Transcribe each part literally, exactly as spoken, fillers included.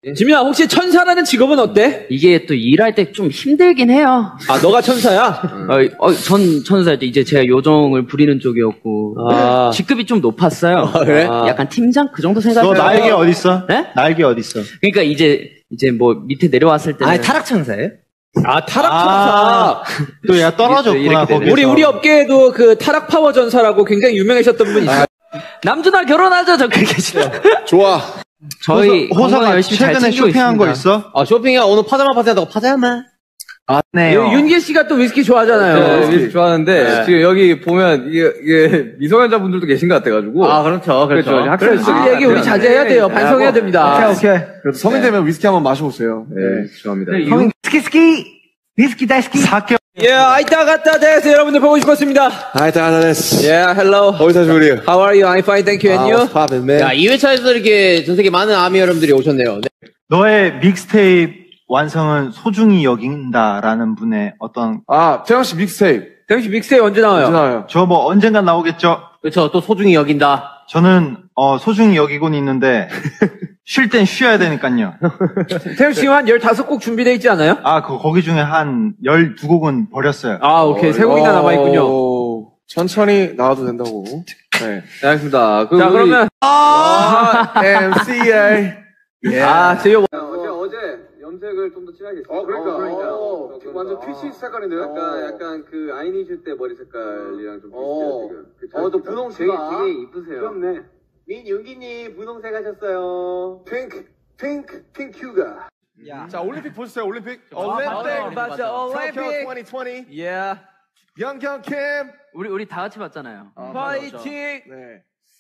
지민아, 혹시 천사라는 직업은 어때? 이게 또 일할 때 좀 힘들긴 해요. 아, 너가 천사야? 어, 어, 전 천사였죠. 이제 제가 요정을 부리는 쪽이었고. 아. 직급이 좀 높았어요. 아, 그래? 아. 약간 팀장 그 정도 생각해요. 너 날개 어딨어? 네? 날개 어딨어? 그러니까 이제, 이제 뭐 밑에 내려왔을 때는. 아, 타락 천사예요? 아, 타락 천사. 아, 또 얘가 떨어졌구나, 거기서. 우리, 우리 업계에도 그 타락 파워 전사라고 굉장히 유명하셨던 분이 있어요. 남준아 결혼하죠, 저 그렇게 싫어. 좋아. 저희 호서, 호서가 열심히 잘 최근에 챙기고 쇼핑한 있습니다. 거 있어? 아, 쇼핑이야. 오늘 파자마 파티하다가 파자마. 아, 네. 윤기 씨가 또 위스키 좋아하잖아요. 네, 위스키 좋아하는데, 네. 지금 여기 보면, 이게, 이게, 미성년자분들도 계신 것 같아가지고. 아, 그렇죠. 그렇죠. 그렇죠. 학생 그래서 술 얘기 우리 자제해야 돼요. 반성해야 됩니다. 오케이, 오케이. 그래도 성인 되면 위스키 한번 마셔보세요. 네, 죄송합니다. 형님, 스키, 스키! 위스키 다이스키! 사케. 예, 아이따 갔다 대해서 여러분들 보고 싶었습니다. Hi, Dananes. Yeah, hello. 어디서 우리? How are you? I'm fine, thank you. And you? poppin', man? 야, 이 회차에서 이렇게 전 세계 많은 아미 여러분들이 오셨네요. 네. 너의 믹스테이프 완성은 소중히 여긴다라는 분의 어떤, 아, 태영씨 믹스테이프. 태영 씨 믹스테이프 언제 나와요? 괜찮아요. 저 뭐 언젠간 나오겠죠? 그렇죠. 또 소중히 여긴다. 저는, 어, 소중히 여기곤 있는데, 쉴 땐 쉬어야 되니까요. 태영 씨 한 열다섯 곡 준비되어 있지 않아요? 아, 그, 거기 중에 한 열두 곡은 버렸어요. 아, 오케이. 세 곡이나 남아있군요. 오, 천천히 나와도 된다고. 네. 네, 알겠습니다. 그 자, 우리- 그러면. 아, 엠씨에이. 아, 제요. 제가 어제 염색을 좀 더 진하게 했어요. 어, 그러니까. 어, 그러니까. 어, 조금 완전 더. 피시 색깔인데요? 약간, 약간 그 아이니즈 때 머리 색깔이랑 좀 비슷해요, 어. 지금. 그쵸? 어, 또 분홍색. 되게, 되게 이쁘세요. 귀엽네. 민윤기님, 분홍색 하셨어요. 핑크, 핑크, 핑크가. 자, 올림픽 보셨어요, 올림픽? 맞아, 올림픽. 맞아, 올림픽. 이천이십. Yeah. 영경 캠. 우리, 우리 다 같이 봤잖아요. 파이팅! 네.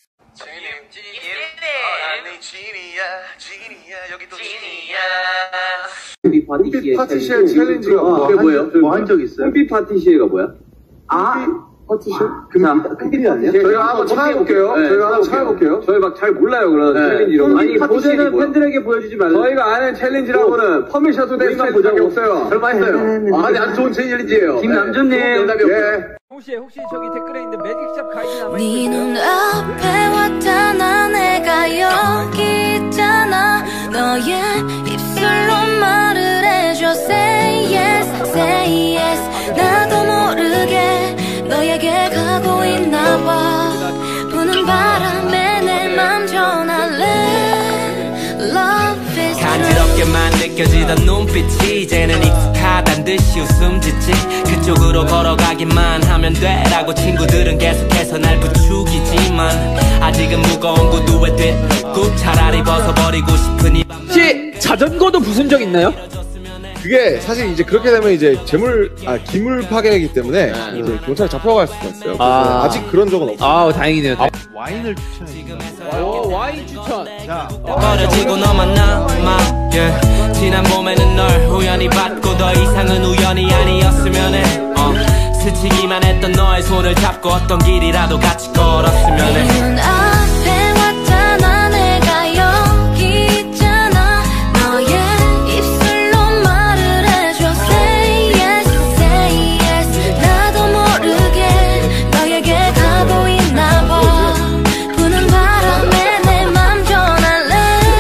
홈피 파티시에 파티시에 챌린지가 그게 뭐예요? 뭐 한 적 있어요? 홈피 파티시에가 뭐야? 아, 파티시? 자, 홈피 아니야? 저희가 한번 찾아볼게요. 네, 저희가 한번 찾아볼게요. 저희 막 잘 몰라요, 그런 챌린지 이런 거. 아니, 보드는 팬들에게 보여주지 말고. 저희가 아는 챌린지라고는 퍼미셔도 될 우리만 챌린지밖에 보자고. 없어요. 설마 했어요. 아니, 아주 좋은 챌린지예요. 김남준님. 네. 정답이 없어요. 예. 혹시, 혹시 저기 댓글에 있는 매직샵 가이드 네 남아있어요? 눈앞에 왔잖아 내가 여기 있잖아 너의 입술로 말을 해줘 Say yes, say yes 나도 모르게 너에게 가고 있나봐 부는 바람에 내 맘 전할래 Love is 간지럽게만 느껴지던 눈빛이 이제는 익숙하단 듯이 웃음 짓지 그쪽으로 걸어가기만 하면 돼라고 친구들은 계속해서 날 부추기지만 아직은 무거운 구두에 뒷굽 차라리 벗어버리고 싶은 이 혹시 자전거도 부순 적 있나요? 그게 사실 이제 그렇게 되면 이제 재물, 아, 기물 파괴이기 때문에 이제 경찰에 잡혀갈 수가 있어요. 그래서 아. 아직 그런 적은 없어요. 아, 다행이네요. 와인을 추천해주세요. 오, 와인 추천. 자, 버려지고 너만 남아 yeah. 지난 봄에는 널 우연히 받고 더 이상은 우연이 아니었으면 해 어. 스치기만 했던 너의 손을 잡고 어떤 길이라도 같이 걸었으면 해 네 눈앞에 왔잖아 내가 여기 있잖아 너의 입술로 말을 해줘 Say yes, say yes 나도 모르게 너에게 가고 있나봐 부는 바람에 내 맘 전할래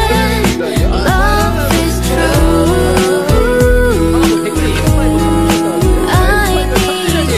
Love is true I need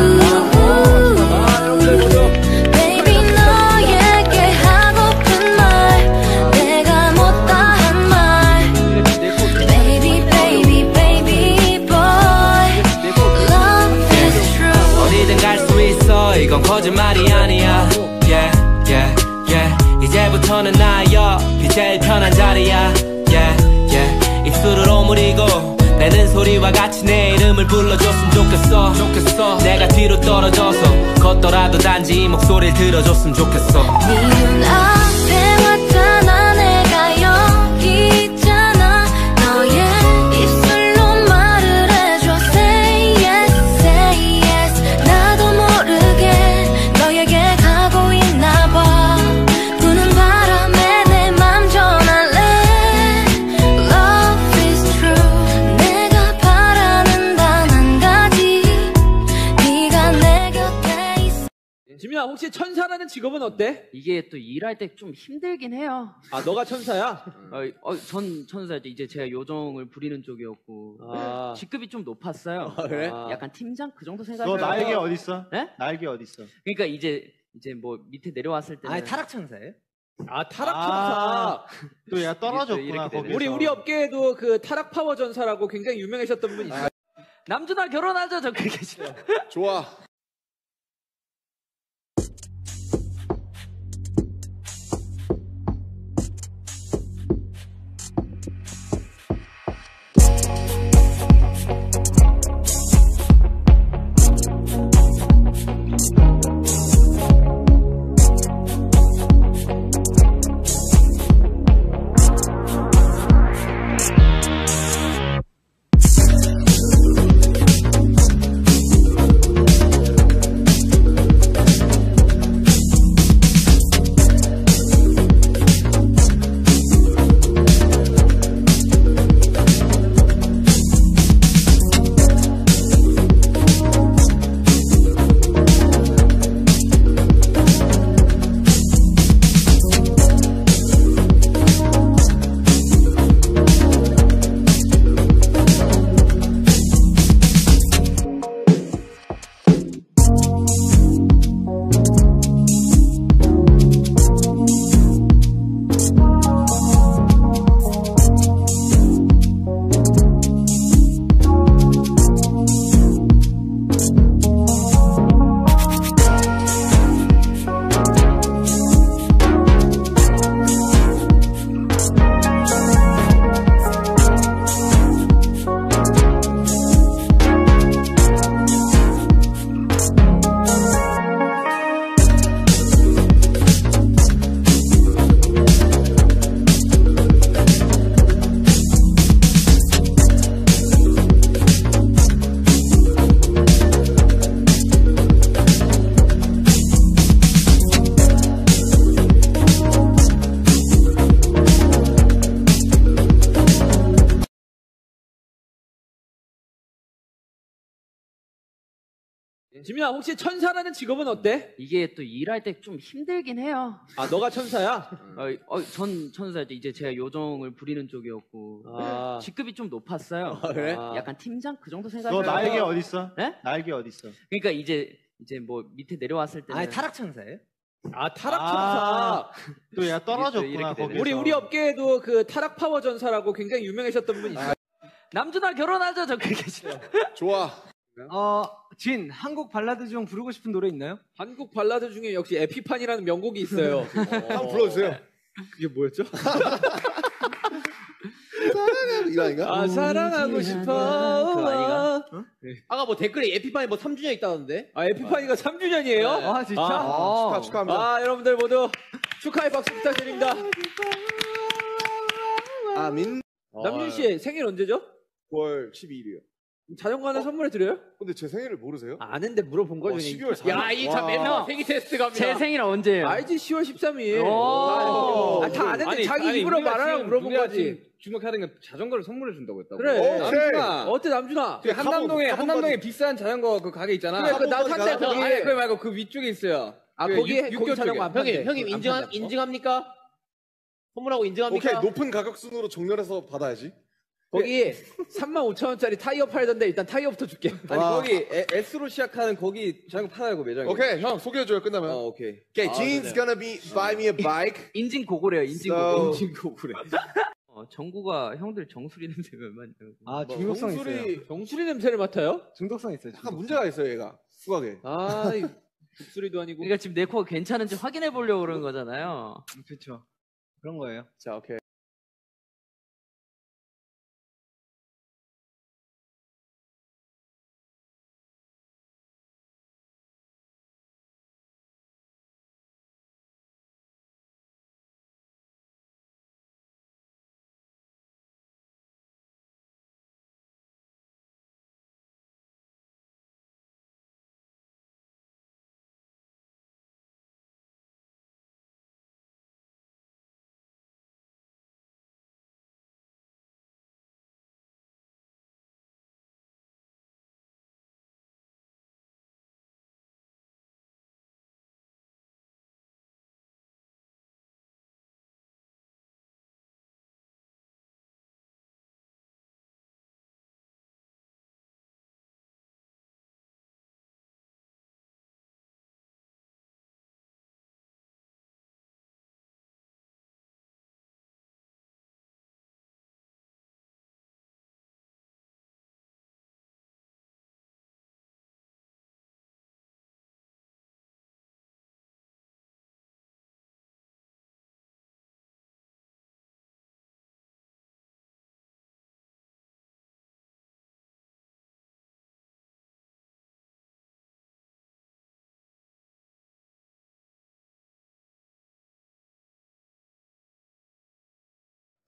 you Baby 너에게 하고픈 말 내가 못다한 말 Baby baby baby boy Love is true 어디든 갈 수 있어 이건 거짓말이 아니야 yeah yeah yeah 이제부터는 나의 옆이 제일 편한 자리야 yeah yeah 입술을 오므리고 내는 소리와 같이 내 이름을 불러줬으면 좋겠어 좋겠어 내가 뒤로 떨어져서 걷더라도 단지 이 목소리를 들어줬으면 좋겠어 네 눈앞에 왔잖아 내가 여기 있잖아 너의 입술로 말을 해줘 Say yes, say yes 나도 모르게 너에게 가고 있나봐 부는 바람에 내 맘 전할래 Love is true 내가 바라는 단 한 가지 네가 내 곁에 있어 지민아, 혹시 천사라는 직업은 어때? 이게 또 일할 때 좀 힘들긴 해요. 아, 너가 천사야? 어, 어, 전 천사일 때 이제 제가 요정을 부리는 쪽이었고 아. 직급이 좀 높았어요. 아, 그래? 약간 팀장 그 정도 너 생각해요. 날개 어딨어? 네? 날개 어딨어? 그러니까 이제 이제 뭐 밑에 내려왔을 때는 아니, 타락천사예요? 아, 타락 천사. 아, 또 얘가 떨어졌구나, 이렇게 거기서. 우리, 우리 업계에도 그 타락 파워 전사라고 굉장히 유명하셨던 분 있어요. 남준아 결혼하자 저 그게 싫어. 좋아. 지민아, 혹시 천사라는 직업은 어때? 이게 또 일할 때 좀 힘들긴 해요. 아, 너가 천사야? 어, 어, 전 천사일 때 이제 제가 요정을 부리는 쪽이었고 아. 직급이 좀 높았어요. 아, 그래? 약간 팀장 그 정도 너 생각해요. 날개 어딨어? 네? 날개 어딨어? 그러니까 이제 이제 뭐 밑에 내려왔을 때는 아니, 타락천사예요? 아, 타락 아, 천사. 또 얘가 떨어졌구나, 이렇게 되네. 거기서. 우리, 우리 업계에도 그 타락 파워 전사라고 굉장히 유명하셨던 분 있어요. 남준아 결혼하자 저 그게 싫어. 좋아. 어, 진, 한국 발라드 중 부르고 싶은 노래 있나요? 한국 발라드 중에 역시 에피판이라는 명곡이 있어요. 한번 불러주세요. 그게 뭐였죠? 이라니까? 아, 사랑하고 싶어. 그거 아니가? 아까 뭐 댓글에 에피판이 뭐 삼 주년 있다던데? 아, 에피판이가 삼 주년이에요? 아, 진짜? 아, 축하, 축하합니다. 아, 여러분들 모두 축하의 박수 부탁드립니다. 아민. 남준 씨 생일 언제죠? 구월 십이일이요. 자전거 하나 선물해 드려요? 근데 제 생일을 모르세요? 아, 아는데 물어본 거죠. 와, 십이월 사일. 야, 이 참 맨날 생일 테스트 갑니다. 제 생일 언제예요? 알지, 시월 십삼일. 오. 아, 다 아는데 자기 입으로 말하라고 물어본 거지. 주목하는 게 자전거를 선물해 준다고 했다고. 그래. 오케이. 어때, 남준아? 그 한남동에 가본 한남동에 거지. 비싼 자전거 그 가게 있잖아. 그래, 그 나 가본 산대 거지, 거기. 아니, 그거 말고 그 위쪽에 있어요. 아, 그 거기, 육- 거기 육교 자전거 쪽에. 안 판대. 형님, 형님 인증, 안 판대. 인증합니까? 선물하고 인증합니까? 오케이, 높은 가격 순으로 정렬해서 받아야지. 거기 삼만 오천 원짜리 타이어 팔던데 일단 타이어부터 줄게. 아니 와. 거기 에- S로 시작하는 거기 자전거 팔아요 그 매장에. 오케이, 형 소개해줘요, 끝나면. 어, 오케이. Okay, 아, Gene's gonna be buy me a bike. 인증 고고래요. 인증 So- 고고. 친구 그래. 어, 정구가 형들 정수리 냄새 얼마냐고. 아, 뭐, 중독성 정수리 있어요. 정수리 냄새를 맡아요? 중독성 있어요. 약간 문제가 있어요, 얘가. 수학에. 아, 이 목소리도 아니고. 그러니까 지금 내 코가 괜찮은지 확인해 보려고 그러는 거잖아요. 그렇죠. 그런 거예요. 자, 오케이.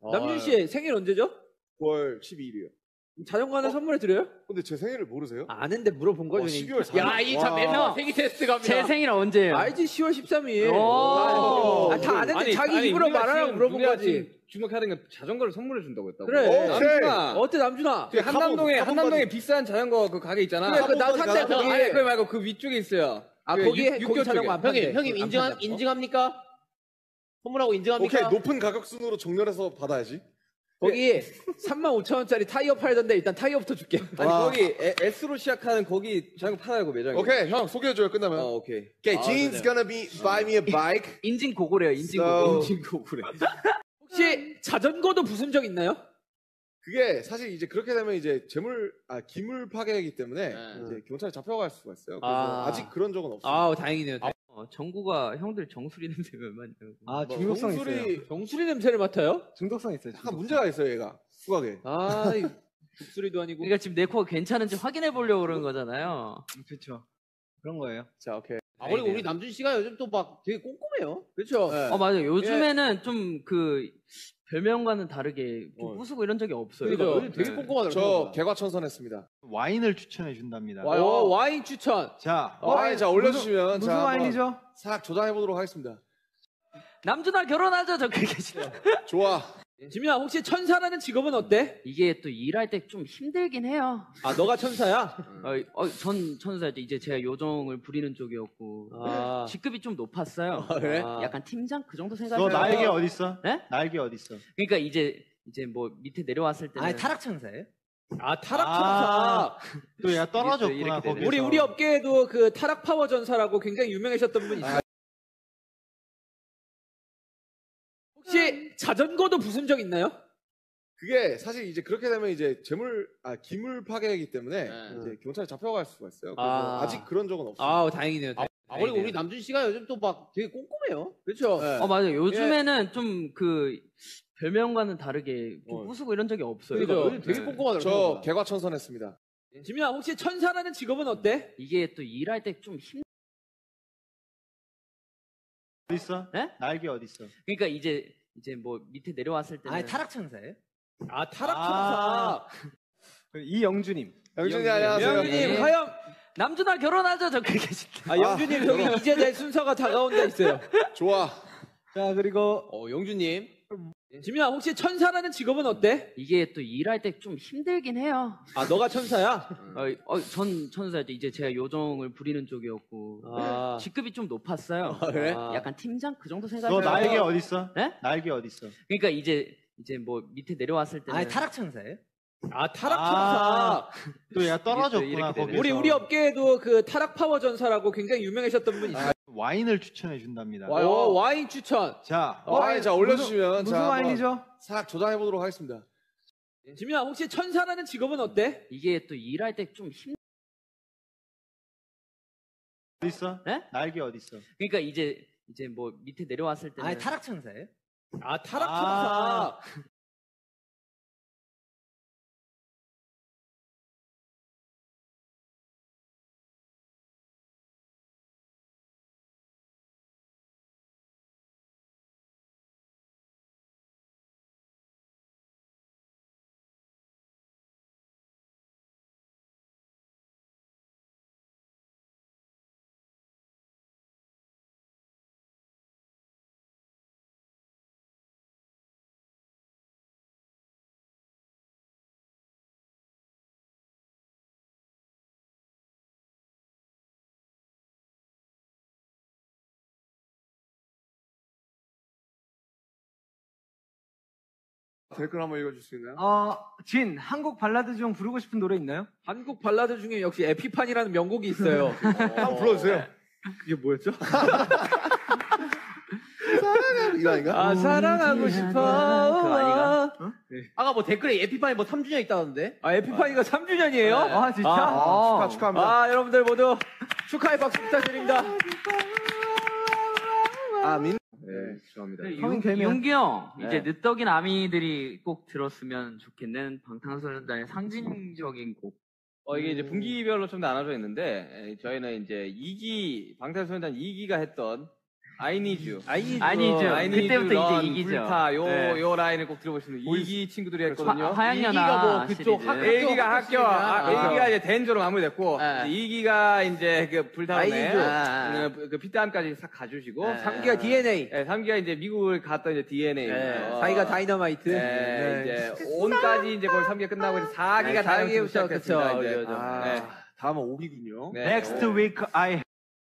남준 씨 생일 언제죠? 구월 십이일이요. 자전거 하나 선물해 드려요? 근데 제 생일을 모르세요? 아는데 물어본 거죠. 어, 십이월 사일. 야, 이 참 매너 생일 테스트 갑니다. 제 생일 언제예요? 알지 시월 십삼일. 오. 아, 다 아는데 자기 입으로 말하라고 물어본 거지. 주목하는 게 자전거를 선물해 준다고 했다고. 그래. 오케이. 어때 남준아? 그 한남동에 카본 한남동에 바지. 비싼 자전거 그 가게 있잖아. 그래, 그나 카본 산대 바지 거기. 아니, 그거 말고 그 위쪽에 있어요. 아 그 거기 육- 거기 육교 자전거 쪽에. 안 판대. 형님, 형님 인증, 안 판대. 인증합니까? 선물하고 인증합니까? 오케이, 높은 가격 순으로 정렬해서 받아야지. 거기 삼만 오천 원짜리 타이어 팔던데 일단 타이어부터 줄게. 아니 와. 거기 에- S로 시작하는 거기 자전거 팔아요 그 매장에. 오케이, 형 소개해줘요, 끝나면. 어, 오케이. Okay, 아, Gene's gonna be buy me a bike. 인증 고고래요, 인증 So- 고고. 그래. 혹시 자전거도 부순 적 있나요? 그게 사실 이제 그렇게 되면 이제 재물, 아, 기물 파괴이기 때문에 네. 이제 경찰에 잡혀갈 수가 있어요. 그래서 아. 아. 직 그런 적은 없어요. 아 다행이네요. 어, 정구가 형들 정수리 냄새가 얼마냐고. 아, 뭐 중독성 정수리 있어요. 정수리 냄새를 맡아요? 중독성 있어요. 약간 문제가 있어요, 얘가. 후각에. 아 독수리도 아니고. 그러니까 지금 내 코가 괜찮은지 확인해 보려고 그러는 거잖아요. 그렇죠. 그런 거예요. 자, 오케이. 아, 그리고 우리 남준 씨가 요즘 또 막 되게 꼼꼼해요. 그렇죠. 네. 어, 맞아요. 요즘에는 좀 그 별명과는 다르게 좀 어. 부수고 이런 적이 없어요. 그죠. 요즘 되게 네. 꼼꼼하더라고요. 저 개과천선했습니다. 와인을 추천해 준답니다. 어, 와인 추천. 자, 와인 자 올려주시면 무슨 자, 한번 와인이죠? 싹 조장해 보도록 하겠습니다. 남준아 결혼하자 적혀 계시다. 좋아. 지민아 혹시 천사라는 직업은 어때? 이게 또 일할 때 좀 힘들긴 해요. 아 너가 천사야? 어, 어, 전 천사일 때 이제 제가 요정을 부리는 쪽이었고 아. 직급이 좀 높았어요. 그래? 아. 약간 팀장 그 정도 너 생각해요. 날개 어딨어? 네? 날개 어딨어? 그러니까 이제 이제 뭐 밑에 내려왔을 때는 아니 타락 천사예요? 아 타락 천사. 또 얘가 떨어졌구나, 이렇게 되네. 거기서. 우리 우리 업계에도 그 타락 파워 전사라고 굉장히 유명하셨던 분이 있어요. 혹시 자전거도 부순 적 있나요? 그게 사실 이제 그렇게 되면 이제 재물, 아, 기물 파괴이기 때문에 네. 이제 경찰에 잡혀갈 수가 있어요. 그래서 아. 아. 직 그런 적은 없어요. 아 다행이네요. 아, 그리고 우리 남준 씨가 요즘 또 막 되게 꼼꼼해요. 그렇죠. 네. 어 맞아요. 요즘에는 좀 그 별명과는 다르게 좀 어. 부수고 이런 적이 없어요. 그죠. 요즘 되게 네. 꼼꼼하더라고요. 저 개과천선했습니다. 지민아 혹시 천사라는 직업은 어때? 이게 또 일할 때 좀 힘. 어딨어? 네? 날개 어딨어? 그러니까 이제 이제 뭐 밑에 내려왔을 때는 아니 타락 천사예요? 아 타락 아. 천사. 이영준님. 영준이 안녕하세요. 영준님 네. 화영. 남준아 결혼하자 적혀 계시다. 아 영준님 여기 이제 내 순서가 다가온다 있어요. 좋아. 자 그리고 어, 영준님. 지민아 혹시 천사라는 직업은 어때? 이게 또 일할 때 좀 힘들긴 해요. 아 너가 천사야? 어, 어, 전 천사일 때 이제 제가 요정을 부리는 쪽이었고 아. 직급이 좀 높았어요. 그래? 아. 약간 팀장 그 정도 너 생각해요. 날개 어딨어? 네? 날개 어딨어? 그러니까 이제 이제 뭐 밑에 내려왔을 때는 아니 타락 천사예요? 아 타락 아. 천사. 또 얘가 떨어졌구나, 이렇게 되네. 거기서. 우리 우리 업계에도 그 타락 파워 전사라고 굉장히 유명하셨던 분이 있어요. 와인을 추천해 준답니다. 와, 어, 와인 추천. 자, 와인 자 올려주시면 무슨 자, 한번 와인이죠? 싹 조장해 보도록 하겠습니다. 지민아 혹시 천사라는 직업은 어때? 이게 또 일할 때 좀 힘. 어딨어? 네? 날개 어딨어? 그러니까 이제 이제 뭐 밑에 내려왔을 때는 아니 타락 천사예요? 아 타락 아. 천사. 댓글 한번 읽어줄 수 있나요? 어, 진 한국 발라드 중 부르고 싶은 노래 있나요? 한국 발라드 중에 역시 에피판이라는 명곡이 있어요. 한번 불러주세요. 그게 뭐였죠? 이거 아닌가? 아 사랑하고 싶어. 그거 아니가? 아까 뭐 댓글에 에피판이 뭐 삼 주년 있다던데? 아 에피판이가 삼 주년이에요? 아 진짜? 아, 축하, 축하합니다. 아 여러분들 모두 축하의 박수 부탁드립니다. 아, 민. 네, 죄송합니다. 성인 되면- 윤기 형 네. 이제 늦덕인 아미들이 꼭 들었으면 좋겠는 방탄소년단의 상징적인 곡. 어, 이게 이제 분기별로 좀 나눠져 있는데, 에, 저희는 이제 이 기, 방탄소년단 이 기가 했던 I need you. I need I need you. I need 그때부터 you, 이제 run, 이기죠. 불타. 요, 네. 요 라인을 꼭 들어보시면 이기 친구들이 했거든요. 화- 화양연화 이기가 뭐 그쪽 시리즈. 학- 일기가 학교, 아, 아. 일기가 이제 댄저로 마무리됐고, 네. 이기가 이제 그 불타오네. 아이죠. 아, 그, 그 피땀까지 싹 가주시고, 네. 삼 기가 디엔에이. 네, 삼 기가 이제 미국을 갔던 이제 디엔에이. 네. 사 기가 다이너마이트. 네, 이제 온까지 이제 거의 삼 기가 끝나고 이제 사 기가 네, 사 기부터 시작됐습니다. 그쵸. 이제. 아, 네. 다음은 오기군요. 네. Next week I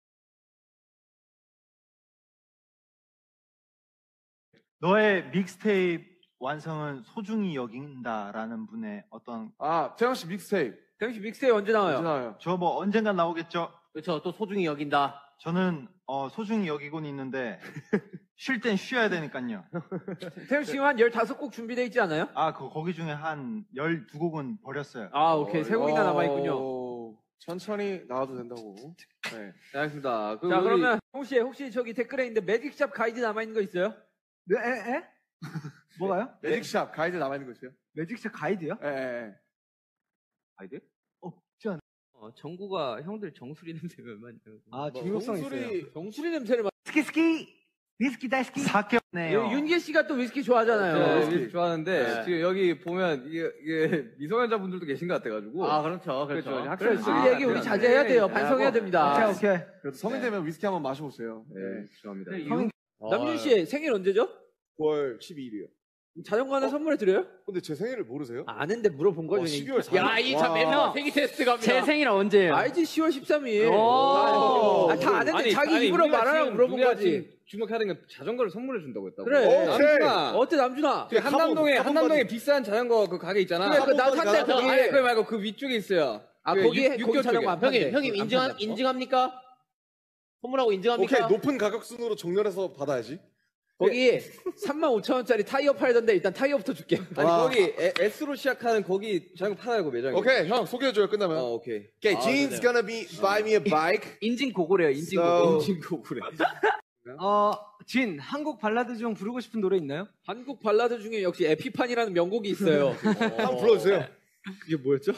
너의 믹스테이프 완성은 소중히 여긴다라는 분의 어떤 아, 태양 씨 믹스테이프. 태영 씨 믹스테이프 언제 나와요? 언제 나와요? 저 뭐 언젠간 나오겠죠. 그렇죠. 또 소중히 여긴다. 저는 어, 소중히 여기곤 있는데 쉴 땐 쉬어야 되니까요. 태영 씨 지금 한 열다섯 곡 준비되어 있지 않아요? 아, 그 거기 중에 한 열두 곡은 버렸어요. 아, 오케이. 세 곡이나 남아있군요. 어, 천천히 나와도 된다고. 네. 네, 알겠습니다. 그 자, 우리- 그러면 혹시 혹시 저기 댓글에 있는데 매직샵 가이드 남아있는 거 있어요? 네, 에, 에? 뭐가요? 매직샵 가이드 남아있는 거 있어요? 매직샵 가이드요? 예, 예. 가이드? 없지 않아요? 어, 정구가 형들 정수리 냄새 얼마나 아, 뭐, 중독성 정수리- 있어요. 정수리 냄새를 맡... 스키스키! 위스키 다스키! 사케네요. 윤계 씨가 또 위스키 좋아하잖아요. 네, 위스키. 위스키 좋아하는데, 네. 지금 여기 보면, 이게, 이게 미성년자분들도 계신 것 같아가지고. 아, 그렇죠. 그렇죠. 그렇죠. 학생 그래, 술 아, 얘기 우리 네. 자제해야 돼요. 네. 반성해야 됩니다. 오케이, 오케이. 그래도 성인 되면 위스키 한번 마셔보세요. 네, 죄송합니다. 성- 남준 씨 생일 언제죠? 구월 십이일이요. 자전거 하나 선물해 드려요? 근데 제 생일을 모르세요? 아, 아는데 물어본 거죠. 어, 십이월 사일. 야, 이 참 매너 생일 테스트 갑니다. 제 생일 언제예요? 알지, 시월 십삼일. 오. 아, 다 아는데 아니, 자기 아니, 입으로 우리가 말하라고 지금- 물어본 우리가 거지. 지금 주목해야 되는 게 자전거를 선물해 준다고 했다고. 그래. 남준아. 어때, 남준아? 그 한남동에, 카본 한남동에 바지. 비싼 자전거 그 가게 있잖아. 그래, 그나 카본 산대, 바지 거기. 아니, 그거 말고 그 위쪽에 있어요. 아, 그 거기에, 육- 거기 육교 자전거 쪽에. 안 판대. 형님, 형님 인증 안 판대. 인증합니까? 선물하고 인증합니까? 오케이, 높은 가격 순으로 정렬해서 받아야지. 거기 삼만 오천 원짜리 타이어 팔던데 일단 타이어부터 줄게. 아니, 와. 거기 에- S로 시작하는 거기 자전거 팔아요, 그 매장에. 오케이, 형 소개해줘요, 끝나면. 어, 오케이. Okay, 아, Gene's 네네. gonna be buy me a bike. 인증 고고래요. 인증 So- 고고. 인증곡으래. 어, 진, 한국 발라드 중 부르고 싶은 노래 있나요? 한국 발라드 중에 역시 에피판이라는 명곡이 있어요. 한번 불러주세요. 이게 뭐였죠?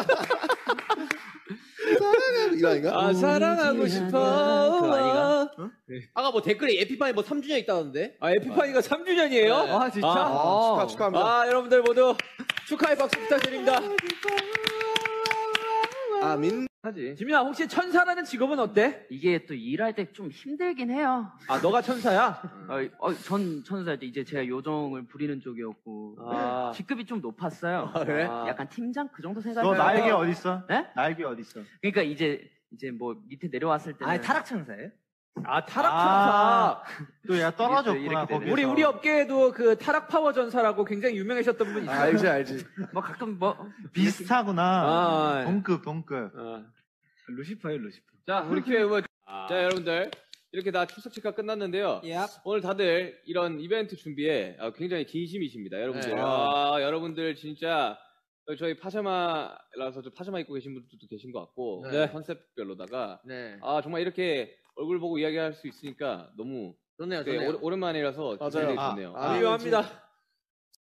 이거 아닌가? 아, 사랑하고 싶어. 그거 아니가? 아까 뭐 댓글에 에피판이 뭐 삼 주년 있다던데? 아, 에피판이가 삼 주년이에요? 아, 진짜? 아, 축하, 축하합니다. 아, 여러분들 모두 축하의 박수 부탁드립니다. 아민. 하지. 지민아, 혹시 천사라는 직업은 어때? 이게 또 일할 때 좀 힘들긴 해요. 아, 너가 천사야? 어, 어, 전 천사였죠. 이제 제가 요정을 부리는 쪽이었고 아. 직급이 좀 높았어요. 그래? 약간 팀장 그 정도 너 생각해요. 날개 어딨어? 네? 날개 어딨어? 그러니까 이제 이제 뭐 밑에 내려왔을 때는 아니, 타락 천사예요? 아, 타락 아. 천사. 또 얘가 떨어졌구나, 이렇게 되네. 거기서. 우리, 우리 업계에도 그 타락 파워 전사라고 굉장히 유명하셨던 분이 있어요. 알지, 알지. 뭐 가끔 뭐 비슷하구나. 아, 동급, 동급. 루시퍼예요, 루시퍼. 자, 우리 큐에 뭐, 자, 여러분들. 이렇게 다 출석 체크가 끝났는데요. 오늘 다들 이런 이벤트 준비에 아, 굉장히 진심이십니다, 여러분들. 네. 아, 여러분들 진짜 저희 파자마라서 좀 파자마 입고 계신 분들도 계신 것 같고 네. 컨셉별로다가 네. 아 정말 이렇게 얼굴 보고 이야기할 수 있으니까 너무 좋네요, 네, 좋네요. 오랜- 오랜만이라서 맞아요. 굉장히 아, 좋네요. 아, 훌륭합니다.